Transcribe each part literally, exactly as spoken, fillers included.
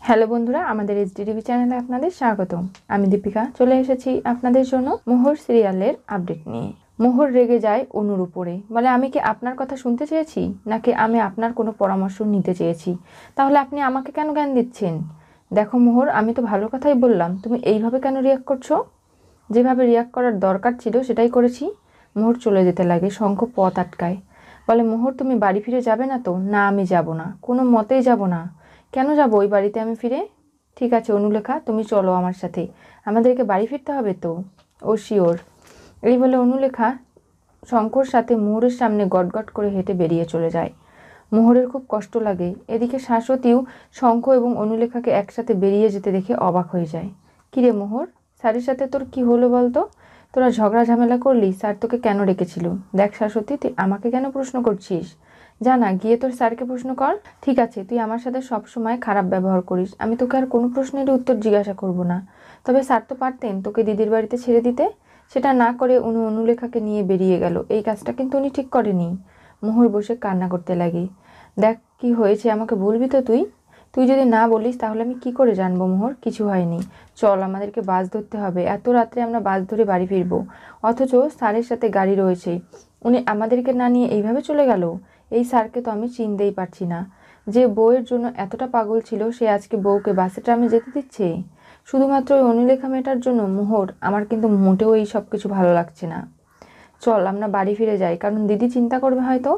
Hello বন্ধুরা, আমাদের এইচডিটিভি চ্যানেলে আপনাদের স্বাগতম। আমি দীপিকা চলে এসেছি আপনাদের জন্য মোহর সিরিয়ালের আপডেট নিয়ে। মোহর রেগে যায় অনুর উপরে, বলে আমি কি আপনার কথা শুনতে চেয়েছি নাকি আমি আপনার কোনো পরামর্শ নিতে চেয়েছি? তাহলে আপনি আমাকে কেন জ্ঞান দিচ্ছেন? দেখো মোহর, আমি তো ভালো কথাই বললাম, তুমি এইভাবে কেন রিয়াক্ট করছো? যেভাবে রিয়াক্ট করার দরকার ছিল সেটাই করেছি। মোহর চলে যেতে লাগে, শঙ্খ পথ আটকায়। বলে মোহর, তুমি বাড়ি ফিরে যাবে না তো? না, আমি যাব না, কোনো মতেই যাব না। কেন যাব ওই বাড়িতে আমি ফিরে? ঠিক আছে অনুলেখা, তুমি চলো আমার সাথে, আমাদেরকে বাড়ি ফিরতে হবে তো। Oh sure. এই বলে অনুলেখা শঙ্কর সাথে মোহরের সামনে গটগট করে হেঁটে বেরিয়ে চলে যায়। মোহরের খুব কষ্ট লাগে। এদিকে শাশ্বতীও শঙ্খ এবং অনুলেখাকে একসাথে বেরিয়ে যেতে দেখে অবাক হয়ে যায়। কিরে মোহর, স্যারের সাথে তোর কি হলো বলতো? তোরা ঝগড়া ঝামেলা করলি? স্যার তোকে কেন ডেকেছিল? দেখ শাশ্বতী, তুই আমাকে কেন প্রশ্ন করছিস? জানা, গিয়ে তোর স্যারকে প্রশ্ন কর। ঠিক আছে, তুই আমার সাথে সব সময় খারাপ ব্যবহার করিস, আমি তোকে আর কোনো প্রশ্নেরই উত্তর জিজ্ঞাসা করব না। তবে স্যার তো পারতেন তোকে দিদির বাড়িতে ছেড়ে দিতে। সেটা না করে উনি অনুলেখাকে নিয়ে বেরিয়ে গেল। এই কাজটা কিন্তু উনি ঠিক করেনি। মোহর বসে কান্না করতে লাগে। দেখ কি হয়েছে, আমাকে বলবি তো তুই? তুই যদি না বলিস তাহলে আমি কি করে জানবো মোহর? কিছু হয়নি, চল আমাদেরকে বাস ধরতে হবে। এত রাত্রে আমরা বাস ধরে বাড়ি ফিরবো, অথচ স্যারের সাথে গাড়ি রয়েছে। উনি আমাদেরকে না নিয়ে এইভাবে চলে গেল। এই স্যারকে তো আমি চিনতেই পারছি না। যে বউয়ের জন্য এতটা পাগল ছিল সে আজকে বউকে বাসে ট্রামে যেতে দিচ্ছে শুধুমাত্র ওই অনুলেখা মেয়েটার জন্য। মোহর, আমার কিন্তু মোটেও এই সব কিছু ভালো লাগছে না। চল আমরা বাড়ি ফিরে যাই, কারণ দিদি চিন্তা করবে হয়তো।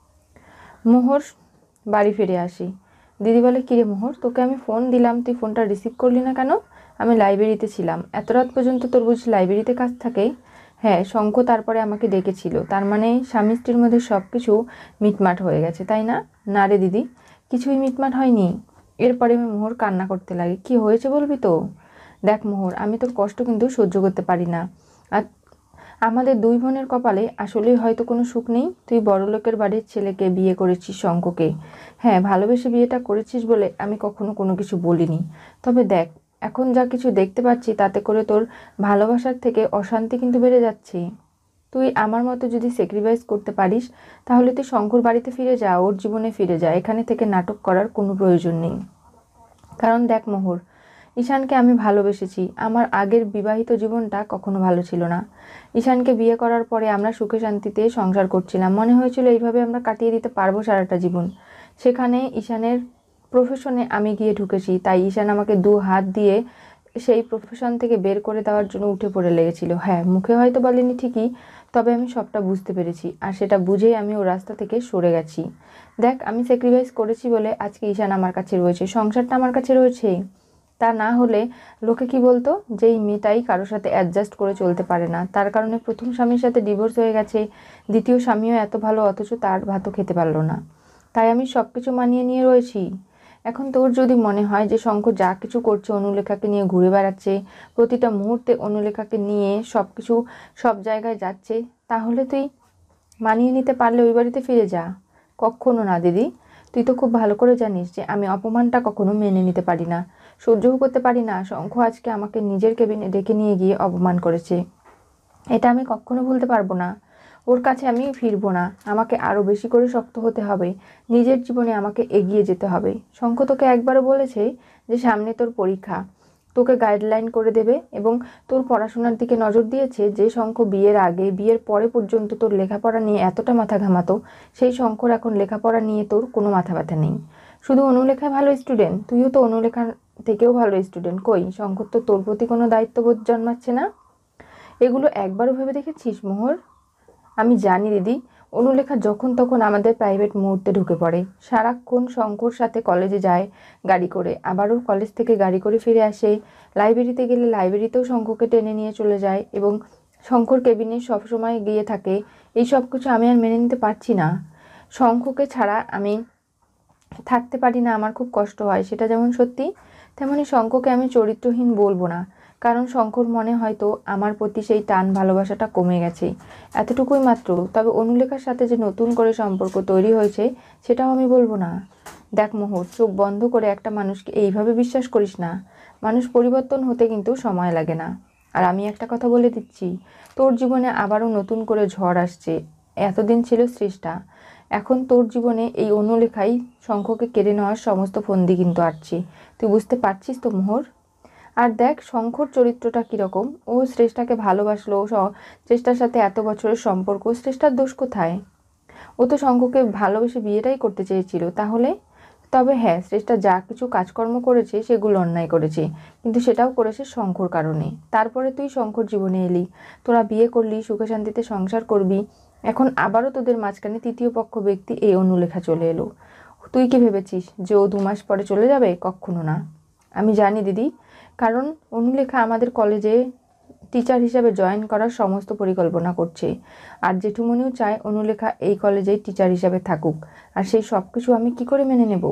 মোহর বাড়ি ফিরে আসি। দিদি বলে, কিরে মোহর, তোকে আমি ফোন দিলাম, তুই ফোনটা রিসিভ করলি না কেন? আমি লাইব্রেরিতে ছিলাম। এত রাত পর্যন্ত তোর বুঝি লাইব্রেরিতে কাজ থাকে? হ্যাঁ, শঙ্খ তারপরে আমাকে ডেকেছিল। তার মানে স্বামী স্ত্রীর মধ্যে সব কিছু মিটমাট হয়ে গেছে, তাই না? না রে দিদি, কিছুই মিটমাট হয়নি। এরপরে আমি মোহর কান্না করতে লাগে। কি হয়েছে বলবি তো? দেখ মোহর, আমি তোর কষ্ট কিন্তু সহ্য করতে পারি না। আর আমাদের দুই বোনের কপালে আসলেই হয়তো কোনো সুখ নেই। তুই বড়লোকের বাড়ির ছেলেকে বিয়ে করেছিস, শঙ্খকে। হ্যাঁ, ভালোবেসে বিয়েটা করেছিস বলে আমি কখনো কোনো কিছু বলিনি। তবে দেখ, এখন যা কিছু দেখতে পাচ্ছি তাতে করে তোর ভালোবাসার থেকে অশান্তি কিন্তু বেড়ে যাচ্ছে। তুই আমার মতো যদি স্যাক্রিফাইস করতে পারিস তাহলে তুই শঙ্কর বাড়িতে ফিরে যা, ওর জীবনে ফিরে যা। এখানে থেকে নাটক করার কোনো প্রয়োজন নেই। কারণ দেখ মোহর, ঈশানকে আমি ভালোবেসেছি। আমার আগের বিবাহিত জীবনটা কখনো ভালো ছিল না। ঈশানকে বিয়ে করার পরে আমরা সুখে শান্তিতে সংসার করছিলাম, মনে হয়েছিল এইভাবে আমরা কাটিয়ে দিতে পারবো সারাটা জীবন। সেখানে ঈশানের প্রফেশনে আমি গিয়ে ঢুকেছি, তাই ঈশান আমাকে দু হাত দিয়ে সেই প্রফেশন থেকে বের করে দেওয়ার জন্য উঠে পড়ে লেগেছিল। হ্যাঁ, মুখে হয়তো বলেনি ঠিকই, তবে আমি সবটা বুঝতে পেরেছি, আর সেটা বুঝেই আমি ও রাস্তা থেকে সরে গেছি। দেখ, আমি স্যাক্রিফাইস করেছি বলে আজকে ঈশান আমার কাছে রয়েছে, সংসারটা আমার কাছে রয়েছে। তা না হলে লোকে কি বলতো, যে এই মেয়েটাই কারোর সাথে অ্যাডজাস্ট করে চলতে পারে না, তার কারণে প্রথম স্বামীর সাথে ডিভোর্স হয়ে গেছে, দ্বিতীয় স্বামীও এত ভালো অথচ তার ভাতও খেতে পারলো না। তাই আমি সব কিছু মানিয়ে নিয়ে রয়েছি। এখন তোর যদি মনে হয় যে শঙ্খ যা কিছু করছে অনুলেখাকে নিয়ে ঘুরে বেড়াচ্ছে, প্রতিটা মুহূর্তে অনুলেখাকে নিয়ে সব কিছু সব জায়গায় যাচ্ছে, তাহলে তুই মানিয়ে নিতে পারলে ওই বাড়িতে ফিরে যা। কখনো না দিদি, তুই তো খুব ভালো করে জানিস যে আমি অপমানটা কখনো মেনে নিতে পারি না, সহ্যও করতে পারি না। শঙ্খ আজকে আমাকে নিজের কেবিনে ডেকে নিয়ে গিয়ে অপমান করেছে, এটা আমি কখনো ভুলতে পারবো না। ওর কাছে আমি ফিরবো না, আমাকে আরও বেশি করে শক্ত হতে হবে, নিজের জীবনে আমাকে এগিয়ে যেতে হবে। শঙ্খ তোকে একবারও বলেছে যে সামনে তোর পরীক্ষা, তোকে গাইডলাইন করে দেবে এবং তোর পড়াশোনার দিকে নজর দিয়েছে? যে শঙ্খ বিয়ের আগে বিয়ের পরে পর্যন্ত তোর লেখাপড়া নিয়ে এতটা মাথা ঘামাতো, সেই শঙ্কর এখন লেখাপড়া নিয়ে তোর কোনো মাথা ব্যথা নেই। শুধু অনুলেখায় ভালো স্টুডেন্ট, তুইও তো অনুলেখার থেকেও ভালো স্টুডেন্ট। কই, শঙ্কর তো তোর প্রতি কোনো দায়িত্ববোধ জন্মাচ্ছে না। এগুলো একবারও ভেবে দেখেছিস মোহর? আমি জানি দিদি, অনুলেখা যখন তখন আমাদের প্রাইভেট মুহূর্তে ঢুকে পড়ে, সারাক্ষণ শঙ্কর সাথে কলেজে যায় গাড়ি করে, আবারও কলেজ থেকে গাড়ি করে ফিরে আসে। লাইব্রেরিতে গেলে লাইব্রেরিতেও শঙ্করকে টেনে নিয়ে চলে যায় এবং শঙ্কর কেবিনে সবসময় গিয়ে থাকে। এই সব কিছু আমি আর মেনে নিতে পারছি না। শঙ্খকে ছাড়া আমি থাকতে পারি না, আমার খুব কষ্ট হয়, সেটা যেমন সত্যি, তেমনি শঙ্খকে আমি চরিত্রহীন বলবো না। কারণ শঙ্কর মনে হয়তো আমার প্রতি সেই টান ভালোবাসাটা কমে গেছে, এতটুকুই মাত্র। তবে অনুলেখার সাথে যে নতুন করে সম্পর্ক তৈরি হয়েছে সেটাও আমি বলবো না। দেখ মোহর, চোখ বন্ধ করে একটা মানুষকে এইভাবে বিশ্বাস করিস না। মানুষ পরিবর্তন হতে কিন্তু সময় লাগে না। আর আমি একটা কথা বলে দিচ্ছি, তোর জীবনে আবারও নতুন করে ঝড় আসছে। এতদিন ছিল সৃষ্টা, এখন তোর জীবনে এই অনুলেখাই শঙ্খকে কেড়ে নেওয়ার সমস্ত ফন্দি কিন্তু আসছে। তুই বুঝতে পারছিস তো মোহর? আর দেখ শঙ্খর চরিত্রটা কীরকম। ও শ্রেষ্ঠাকে ভালোবাসলো, শ্রেষ্ঠার সাথে এত বছরের সম্পর্ক, শ্রেষ্ঠার দোষ কোথায়? ও তো শঙ্খকে ভালোবেসে বিয়েটাই করতে চেয়েছিল। তাহলে তবে হ্যাঁ, শ্রেষ্ঠা যা কিছু কাজকর্ম করেছে সেগুলো অন্যায় করেছে, কিন্তু সেটাও করেছে শঙ্খর কারণে। তারপরে তুই শঙ্খর জীবনে এলি, তোরা বিয়ে করলি, সুখে শান্তিতে সংসার করবি। এখন আবারও তোদের মাঝখানে তৃতীয় পক্ষ ব্যক্তি এই অনুলেখা চলে এলো। তুই কি ভেবেছিস যে ও দু মাস পরে চলে যাবে? কখনো না। আমি জানি দিদি, কারণ অনুলেখা আমাদের কলেজে টিচার হিসাবে জয়েন করার সমস্ত পরিকল্পনা করছে। আর জেঠুমনিও চায় অনুলেখা এই কলেজেই টিচার হিসাবে থাকুক। আর সেই সব কিছু আমি কি করে মেনে নেব?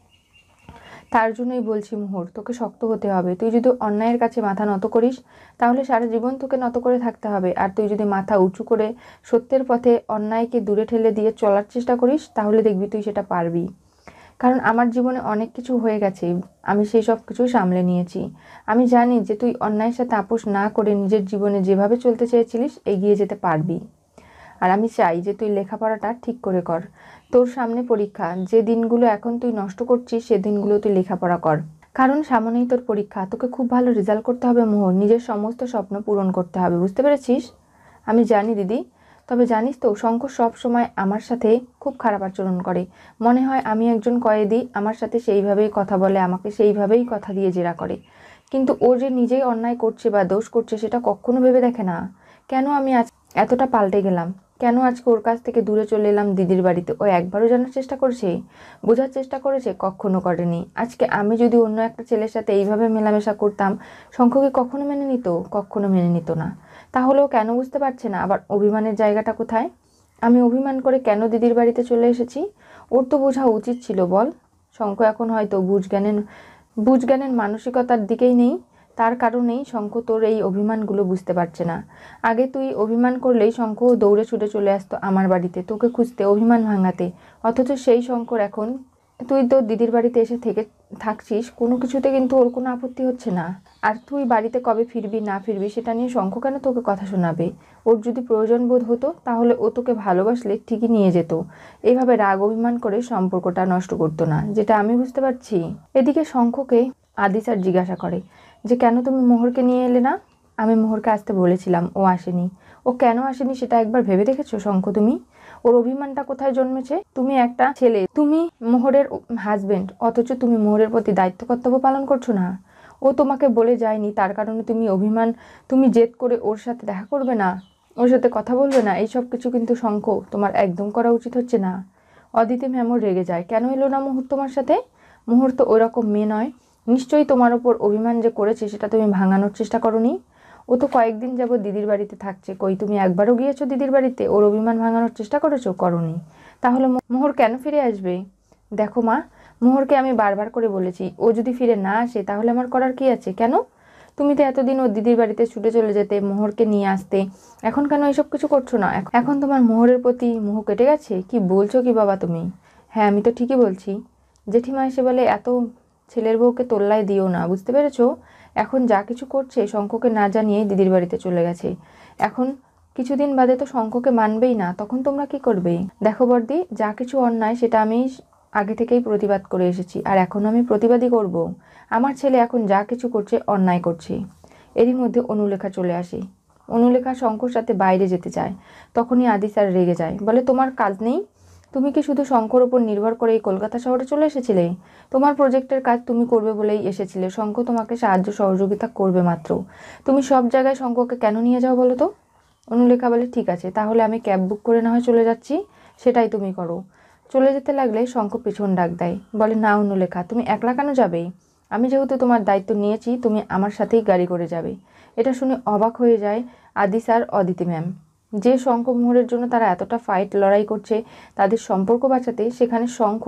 তার জন্যই বলছি মোহর, তোকে শক্ত হতে হবে। তুই যদি অন্যায়ের কাছে মাথা নত করিস তাহলে সারা জীবন তোকে নত করে থাকতে হবে। আর তুই যদি মাথা উঁচু করে সত্যের পথে অন্যায়কে দূরে ঠেলে দিয়ে চলার চেষ্টা করিস তাহলে দেখবি তুই সেটা পারবি। কারণ আমার জীবনে অনেক কিছু হয়ে গেছে, আমি সেই সব কিছু সামলে নিয়েছি। আমি জানি যে তুই অন্যায়ের সাথে আপোষ না করে নিজের জীবনে যেভাবে চলতে চেয়েছিলিস এগিয়ে যেতে পারবি। আর আমি চাই যে তুই লেখাপড়াটা ঠিক করে কর। তোর সামনে পরীক্ষা, যে দিনগুলো এখন তুই নষ্ট করছিস সে দিনগুলো তুই লেখাপড়া কর, কারণ সামনেই তোর পরীক্ষা। তোকে খুব ভালো রেজাল্ট করতে হবে মোহর, নিজের সমস্ত স্বপ্ন পূরণ করতে হবে, বুঝতে পেরেছিস? আমি জানি দিদি, তবে জানিস তো শঙ্খ সব সময় আমার সাথে খুব খারাপ আচরণ করে। মনে হয় আমি একজন কয়েদি, আমার সাথে সেইভাবেই কথা বলে, আমাকে সেইভাবেই কথা দিয়ে জেরা করে। কিন্তু ও যে নিজেই অন্যায় করছে বা দোষ করছে সেটা কখনো ভেবে দেখে না। কেন আমি আজ এতটা পাল্টে গেলাম? কেন আজকে ওর কাছ থেকে দূরে চলে এলাম দিদির বাড়িতে? ও একবারও জানার চেষ্টা করেছে, বোঝার চেষ্টা করেছে? কখনো করেনি। আজকে আমি যদি অন্য একটা ছেলের সাথে এইভাবে মেলামেশা করতাম শঙ্খকে কখনো মেনে নিত? কখনো মেনে নিত না। তাহলেও কেন বুঝতে পারছে না? আবার অভিমানের জায়গাটা কোথায়? আমি অভিমান করে কেন দিদির বাড়িতে চলে এসেছি? ওর তো বোঝা উচিত ছিল, বল? শঙ্খ এখন হয়তো বুঝজ্ঞানের বুঝজ্ঞানের মানসিকতার দিকেই নেই, তার কারণেই শঙ্খ তোর এই অভিমানগুলো বুঝতে পারছে না। আগে তুই অভিমান করলেই শঙ্খ দৌড়ে ছুটে চলে আসতো আমার বাড়িতে তোকে খুঁজতে, অভিমান ভাঙাতে। অথচ সেই শঙ্কর এখন তুই তো দিদির বাড়িতে এসে থেকে থাকছিস, কোনো কিছুতে কিন্তু ওর কোনো আপত্তি হচ্ছে না। আর তুই বাড়িতে কবে ফিরবি না ফিরবি সেটা নিয়ে শঙ্খ কেন তোকে কথা শোনাবে? ওর যদি প্রয়োজন বোধ হতো তাহলে ও তোকে ভালোবাসলে ঠিকই নিয়ে যেত, এইভাবে রাগ অভিমান করে সম্পর্কটা নষ্ট করতো না, যেটা আমি বুঝতে পারছি। এদিকে শঙ্খকে আদি স্যার জিজ্ঞাসা করে যে কেন তুমি মোহরকে নিয়ে এলে না? আমি মোহরকে আসতে বলেছিলাম, ও আসেনি। ও কেন আসেনি সেটা একবার ভেবে দেখেছো শঙ্খ তুমি? ওর অভিমানটা কোথায় জন্মেছে? তুমি একটা ছেলে, তুমি মোহরের হাজবেন্ড, অথচ তুমি মোহরের প্রতি দায়িত্ব কর্তব্য পালন করছো না। ও তোমাকে বলে যায়নি, তার কারণে তুমি অভিমান, তুমি জেদ করে ওর সাথে দেখা করবে না, ওর সাথে কথা বলবে না। এইসব কিছু কিন্তু শঙ্খ তোমার একদম করা উচিত হচ্ছে না। অদিতি ম্যামও রেগে যায়, কেন এলো না মোহর তোমার সাথে? মোহর তো ওই রকম মেয়ে নয়, নিশ্চয়ই তোমার ওপর অভিমান যে করেছে সেটা তুমি ভাঙানোর চেষ্টা করোনি। ও তো কয়েকদিন যাবত দিদির বাড়িতে থাকছে, কই তুমি একবারও গিয়েছো দিদির বাড়িতে? ওর অভিমান ভাঙানোর চেষ্টা করেছো? করোনি। তাহলে মোহর কেন ফিরে আসবে? দেখো মা, মোহরকে আমি বারবার করে বলেছি ও যদি ফিরে না আসে তাহলে আমার করার কি আছে? কেন? তুমি তো এতদিন ও দিদির বাড়িতে ছুটে চলে যেতে, মোহরকে নিয়ে আসতে, এখন কেন এইসব কিছু করছো না? এখন তোমার মোহরের প্রতি মোহ কেটে গেছে? কি বলছো কি বাবা তুমি? হ্যাঁ আমি তো ঠিকই বলছি। জেঠিমা এসে বলে এত ছেলের বউকে তোল্লায় দিও না, বুঝতে পেরেছো? এখন যা কিছু করছে শঙ্খকে না জানিয়েই দিদির বাড়িতে চলে গেছে। এখন কিছুদিন বাদে তো শঙ্খকে মানবেই না, তখন তোমরা কি করবে? দেখো বর্দি, যা কিছু অন্যায় সেটা আমি আগে থেকেই প্রতিবাদ করে এসেছি, আর এখন আমি প্রতিবাদই করব। আমার ছেলে এখন যা কিছু করছে অন্যায় করছে। এরই মধ্যে অনুলেখা চলে আসে। অনুলেখা শঙ্খর সাথে বাইরে যেতে চায়, তখনই আদি স্যার রেগে যায়, বলে তোমার কাজ নেই? তুমি কি শুধু শঙ্খর ওপর নির্ভর করে এই কলকাতা শহরে চলে এসেছিলে? তোমার প্রজেক্টের কাজ তুমি করবে বলেই এসেছিলে, শঙ্খ তোমাকে সাহায্য সহযোগিতা করবে মাত্র। তুমি সব জায়গায় শঙ্খকে কেন নিয়ে যাও বলো তো? অনুলেখা বলে ঠিক আছে, তাহলে আমি ক্যাব বুক করে না হয় চলে যাচ্ছি, সেটাই তুমি করো। চলে যেতে লাগলে শঙ্খ পেছন ডাক দেয়, বলে না অনুলেখা, তুমি একলা কেন যাবে? আমি যেহেতু তোমার দায়িত্ব নিয়েছি তুমি আমার সাথেই গাড়ি করে যাবে। এটা শুনে অবাক হয়ে যায় আদি স্যার, অদিতি ম্যাম। যে শঙ্খ মোহরের জন্য তারা এতটা ফাইট লড়াই করছে তাদের সম্পর্ক বাঁচাতে, সেখানে শঙ্খই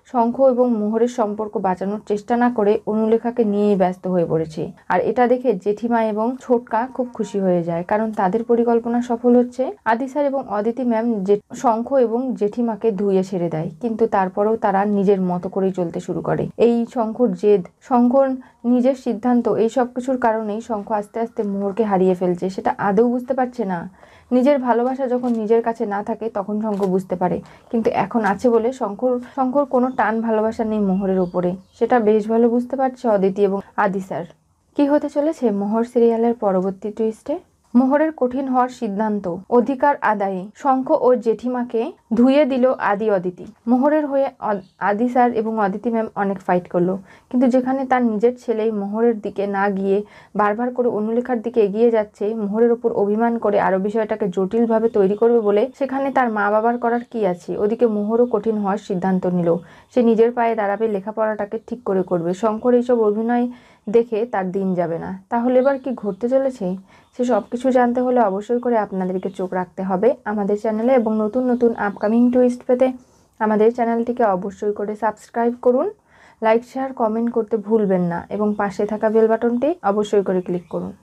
শঙ্খ এবং মোহরের সম্পর্ক বাঁচানোর চেষ্টা না করে অনুলেখাকে নিয়েই ব্যস্ত হয়ে পড়েছে। আর এটা দেখে জেঠিমা এবং ছোটকা খুব খুশি হয়ে যায়, কারণ তাদের পরিকল্পনা সফল হচ্ছে। আদি স্যার এবং অদিতি ম্যাম যে শঙ্খ এবং জেঠিমাকে ধুয়ে ছেড়ে দেয়, কিন্তু তারপরেও তারা নিজের মতো করেই চলতে শুরু করে। এই শঙ্খর জেদ, শঙ্খর নিজের সিদ্ধান্ত, এই সব কিছুর কারণেই শঙ্খ আস্তে আস্তে মোহরকে হারিয়ে ফেলছে। সেটা আদৌ বুঝতে পারছে না। নিজের ভালোবাসা যখন নিজের কাছে না থাকে তখন শঙ্খ বুঝতে পারে, কিন্তু এখন আছে বলে শঙ্কর শঙ্কর কোনো টান ভালোবাসা নেই মোহরের উপরে। সেটা বেশ ভালো বুঝতে পারছে অদিতি এবং আদি স্যার। কি হতে চলেছে মোহর সিরিয়ালের পরবর্তী টুইস্টে? মোহরের কঠিন হওয়ার সিদ্ধান্ত, অধিকার আদায়ে শঙ্খ ও জেঠিমাকে ধুয়ে দিল আদি অদিতি। মোহরের হয়ে আদি স্যার এবং অদিতি ম্যাম অনেক ফাইট করলো, কিন্তু যেখানে তার নিজের ছেলেই মোহরের দিকে না গিয়ে বারবার করে অনুলেখার দিকে এগিয়ে যাচ্ছে, মোহরের উপর অভিমান করে আরো বিষয়টাকে জটিলভাবে তৈরি করবে বলে, সেখানে তার মা বাবার করার কি আছে? ওদিকে মোহরও কঠিন হওয়ার সিদ্ধান্ত নিল। সে নিজের পায়ে দাঁড়াবে, লেখাপড়াটাকে ঠিক করে করবে। শঙ্কর এইসব অভিনয় দেখে তার দিন যাবে না। তাহলে এবার কি ঘটতে চলেছে সে সব কিছু জানতে হলে অবশ্যই করে আপনাদেরকে চোখ রাখতে হবে আমাদের চ্যানেলে, এবং নতুন নতুন আপকামিং টুইস্ট পেতে আমাদের চ্যানেলটিকে অবশ্যই করে সাবস্ক্রাইব করুন, লাইক শেয়ার কমেন্ট করতে ভুলবেন না, এবং পাশে থাকা বেল বাটনটি অবশ্যই করে ক্লিক করুন।